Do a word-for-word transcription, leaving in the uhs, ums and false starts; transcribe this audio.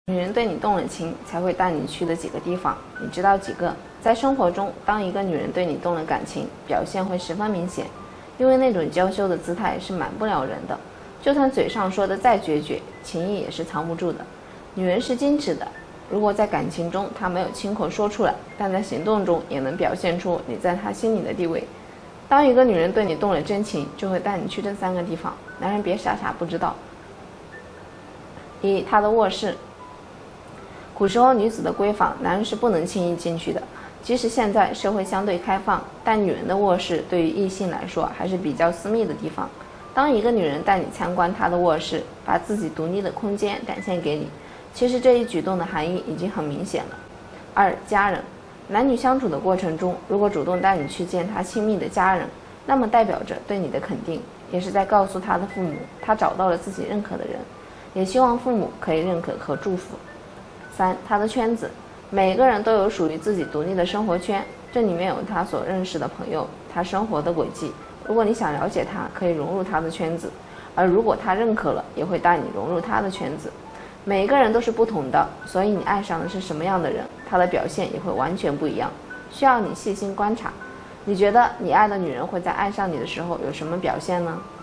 女人对你动了情，才会带你去的几个地方，你知道几个？在生活中，当一个女人对你动了感情，表现会十分明显，因为那种娇羞的姿态是瞒不了人的，就算嘴上说的再决绝，情意也是藏不住的。女人是矜持的，如果在感情中她没有亲口说出来，但在行动中也能表现出你在她心里的地位。当一个女人对你动了真情，就会带你去这三个地方，男人别傻傻不知道。一，她的卧室。古时候女子的闺房，男人是不能轻易进去的。即使现在社会相对开放，但女人的卧室对于异性来说还是比较私密的地方。当一个女人带你参观她的卧室，把自己独立的空间展现给你，其实这一举动的含义已经很明显了。二，家人。男女相处的过程中，如果主动带你去见他亲密的家人，那么代表着对你的肯定，也是在告诉他的父母，他找到了自己认可的人，也希望父母可以认可和祝福。三，他的圈子。每个人都有属于自己独立的生活圈，这里面有他所认识的朋友，他生活的轨迹。如果你想了解他，可以融入他的圈子，而如果他认可了，也会带你融入他的圈子。每一个人都是不同的，所以你爱上的是什么样的人，他的表现也会完全不一样，需要你细心观察。你觉得你爱的女人会在爱上你的时候有什么表现呢？